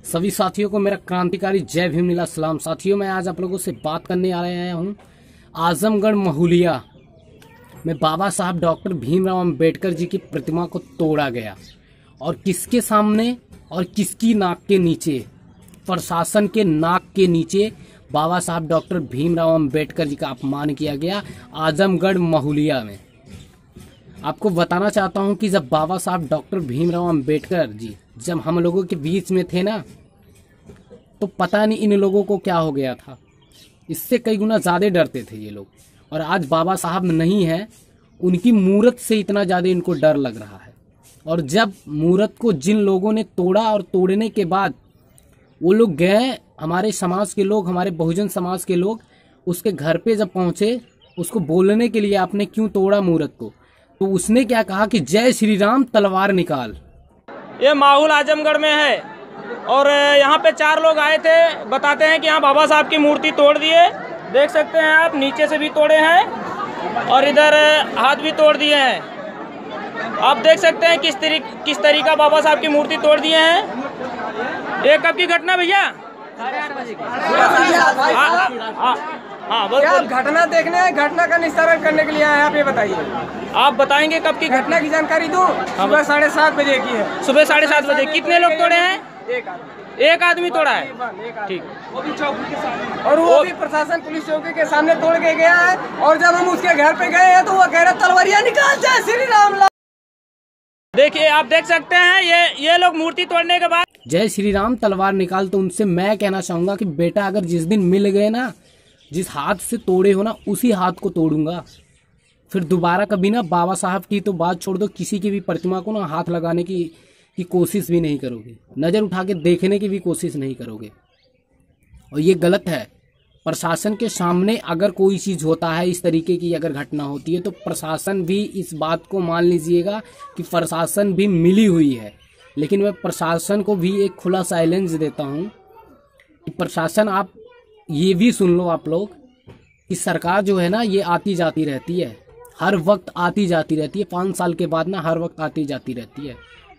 सभी साथियों को मेरा क्रांतिकारी जय भीम नीला सलाम। साथियों, मैं आज आप लोगों से बात करने आ रहा हूँ आजमगढ़ महुलिया में बाबा साहब डॉक्टर भीमराव अंबेडकर जी की प्रतिमा को तोड़ा गया और किसके सामने और किसकी नाक के नीचे, प्रशासन के नाक के नीचे बाबा साहब डॉक्टर भीमराव अंबेडकर जी का अपमान किया गया आजमगढ़ महुलिया में। आपको बताना चाहता हूं कि जब बाबा साहब डॉक्टर भीमराव अंबेडकर जी जब हम लोगों के बीच में थे ना, तो पता नहीं इन लोगों को क्या हो गया था। इससे कई गुना ज़्यादा डरते थे ये लोग, और आज बाबा साहब नहीं है, उनकी मूर्त से इतना ज़्यादा इनको डर लग रहा है। और जब मूर्त को जिन लोगों ने तोड़ा और तोड़ने के बाद वो लोग गए, हमारे समाज के लोग, हमारे बहुजन समाज के लोग उसके घर पे जब पहुँचे उसको बोलने के लिए, आपने क्यों तोड़ा मूर्त को, तो उसने क्या कहा कि जय श्री राम तलवार निकाल। ये माहौल आजमगढ़ में है और यहाँ पे 4 लोग आए थे, बताते हैं कि यहाँ बाबा साहब की मूर्ति तोड़ दिए। देख सकते हैं आप, नीचे से भी तोड़े हैं और इधर हाथ भी तोड़ दिए हैं। आप देख सकते हैं किस तरीका बाबा साहब की मूर्ति तोड़ दिए हैं। ये कब की घटना भैया? 8:30 बजे की। हाँ, बस घटना देखने हैं, घटना का निस्तारण करने के लिए आए हैं। आप ये बताइए, आप बताएंगे कब की घटना की जानकारी दूं? सुबह 7:30 बजे की है। सुबह 7:30 बजे। कितने लोग तोड़े हैं? एक आदमी तोड़ा है। ठीक, वो भी चौकी के सामने, और वो भी प्रशासन पुलिस चौकी के सामने तोड़ के गया है। और जब हम उसके घर पे गए हैं तो वो कह रहा तलवारियां निकाल, जय श्री राम। देखिए, आप देख सकते हैं ये लोग मूर्ति तोड़ने के बाद जय श्री राम तलवार निकाल। तो उनसे मैं कहना चाहूंगा कि बेटा, अगर जिस दिन मिल गए ना, जिस हाथ से तोड़े हो ना, उसी हाथ को तोड़ूंगा। फिर दोबारा कभी ना बाबा साहब की तो बात छोड़ दो, किसी की भी प्रतिमा को ना हाथ लगाने की कोशिश भी नहीं करोगे, नज़र उठा के देखने की भी कोशिश नहीं करोगे। और ये गलत है। प्रशासन के सामने अगर कोई चीज़ होता है, इस तरीके की अगर घटना होती है, तो प्रशासन भी इस बात को मान लीजिएगा कि प्रशासन भी मिली हुई है। लेकिन मैं प्रशासन को भी एक खुला चैलेंज देता हूँ कि प्रशासन, आप ये भी सुन लो आप लोग कि सरकार जो है ना, ये आती जाती रहती है, हर वक्त आती जाती रहती है। 5 साल के बाद ना हर वक्त आती जाती रहती है।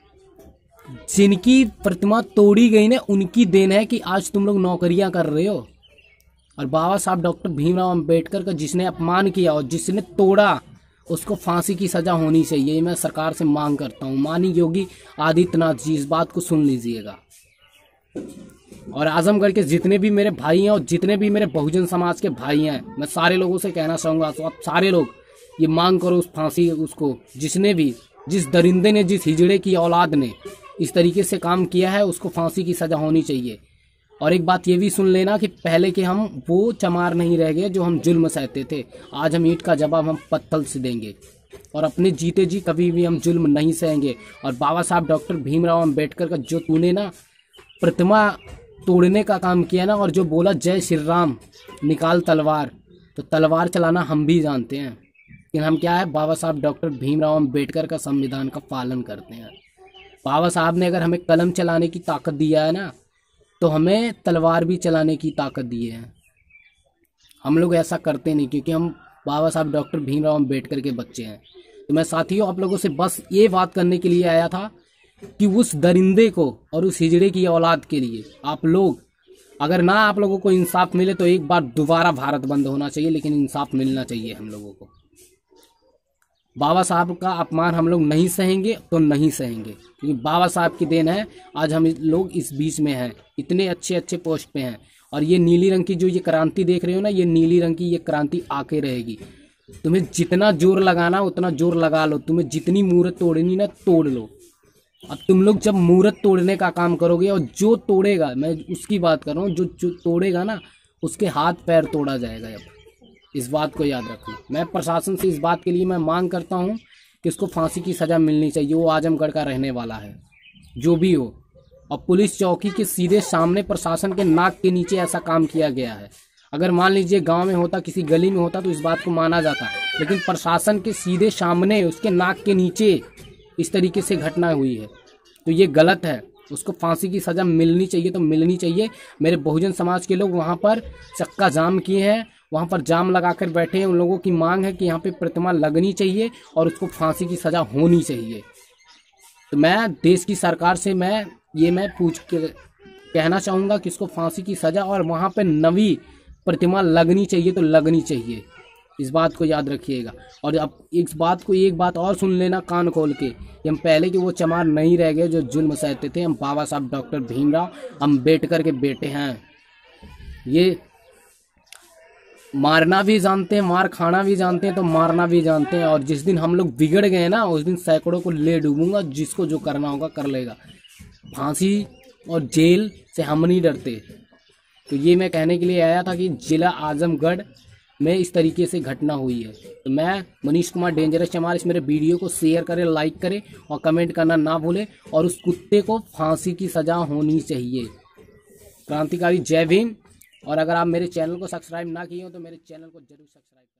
जिनकी प्रतिमा तोड़ी गई ना, उनकी देन है कि आज तुम लोग नौकरियां कर रहे हो। और बाबा साहब डॉक्टर भीमराव अंबेडकर का जिसने अपमान किया और जिसने तोड़ा, उसको फांसी की सजा होनी चाहिए। मैं सरकार से मांग करता हूँ। माननीय योगी आदित्यनाथ जी, इस बात को सुन लीजिएगा। और आजमगढ़ के जितने भी मेरे भाई हैं और जितने भी मेरे बहुजन समाज के भाई हैं, मैं सारे लोगों से कहना चाहूँगा, तो आप सारे लोग ये मांग करो उस फांसी, उसको जिसने भी, जिस दरिंदे ने, जिस हिजड़े की औलाद ने इस तरीके से काम किया है, उसको फांसी की सजा होनी चाहिए। और एक बात ये भी सुन लेना कि पहले के हम वो चमार नहीं रह गए जो हम जुल्म सहते थे। आज हम ईंट का जवाब हम पत्थर से देंगे और अपने जीते जी कभी भी हम जुल्म नहीं सहेंगे। और बाबा साहब डॉक्टर भीमराव अंबेडकर का जो तूने ना प्रतिमा तोड़ने का काम किया ना, और जो बोला जय श्री राम निकाल तलवार, तो तलवार चलाना हम भी जानते हैं, लेकिन हम क्या है, बाबा साहब डॉक्टर भीमराव अंबेडकर का संविधान का पालन करते हैं। बाबा साहब ने अगर हमें कलम चलाने की ताकत दिया है ना, तो हमें तलवार भी चलाने की ताकत दी है। हम लोग ऐसा करते नहीं, क्योंकि हम बाबा साहब डॉक्टर भीमराव अंबेडकर के बच्चे हैं। तो मैं साथियों आप लोगों से बस ये बात करने के लिए आया था कि उस दरिंदे को और उस हिजड़े की औलाद के लिए आप लोग, अगर ना आप लोगों को इंसाफ मिले तो एक बार दोबारा भारत बंद होना चाहिए, लेकिन इंसाफ मिलना चाहिए हम लोगों को। बाबा साहब का अपमान हम लोग नहीं सहेंगे तो नहीं सहेंगे, क्योंकि बाबा साहब की देन है आज हम लोग इस बीच में हैं, इतने अच्छे अच्छे पोस्ट पे हैं। और ये नीली रंग की जो ये क्रांति देख रहे हो ना, ये नीली रंग की ये क्रांति आके रहेगी। तुम्हें जितना जोर लगाना उतना जोर लगा लो, तुम्हें जितनी मूर्त तोड़नी ना तोड़ लो। अब तुम लोग जब मूर्त तोड़ने का काम करोगे, और जो तोड़ेगा, मैं उसकी बात कर रहा हूँ, जो तोड़ेगा ना, उसके हाथ पैर तोड़ा जाएगा। अब इस बात को याद रखना। मैं प्रशासन से इस बात के लिए मैं मांग करता हूँ कि उसको फांसी की सज़ा मिलनी चाहिए। वो आजमगढ़ का रहने वाला है, जो भी हो। और पुलिस चौकी के सीधे सामने प्रशासन के नाक के नीचे ऐसा काम किया गया है। अगर मान लीजिए गांव में होता, किसी गली में होता, तो इस बात को माना जाता, लेकिन प्रशासन के सीधे सामने, उसके नाक के नीचे इस तरीके से घटना हुई है, तो ये गलत है। उसको फांसी की सज़ा मिलनी चाहिए तो मिलनी चाहिए। मेरे बहुजन समाज के लोग वहाँ पर चक्का जाम किए हैं, वहाँ पर जाम लगाकर बैठे हैं। उन लोगों की मांग है कि यहाँ पे प्रतिमा लगनी चाहिए और उसको फांसी की सज़ा होनी चाहिए। तो मैं देश की सरकार से मैं पूछ के कहना चाहूँगा कि उसको फांसी की सज़ा और वहाँ पे नवी प्रतिमा लगनी चाहिए तो लगनी चाहिए, इस बात को याद रखिएगा। और अब इस बात को एक बात और सुन लेना कान खोल के, हम पहले के वो चमार नहीं रह गए जो जुल्म सहते थे। हम बाबा साहब डॉक्टर भीमराव अंबेडकर के बेटे हैं। ये मारना भी जानते हैं, मार खाना भी जानते हैं, तो मारना भी जानते हैं। और जिस दिन हम लोग बिगड़ गए ना, उस दिन सैकड़ों को ले डूबूंगा, जिसको जो करना होगा कर लेगा। फांसी और जेल से हम नहीं डरते। तो ये मैं कहने के लिए आया था कि जिला आजमगढ़ में इस तरीके से घटना हुई है। तो मैं मनीष कुमार डेंजरस चमार, इस मेरे वीडियो को शेयर करें, लाइक करें और कमेंट करना ना भूलें। और उस कुत्ते को फांसी की सज़ा होनी चाहिए। क्रांतिकारी जय भीम। और अगर आप मेरे चैनल को सब्सक्राइब ना किए हो तो मेरे चैनल को जरूर सब्सक्राइब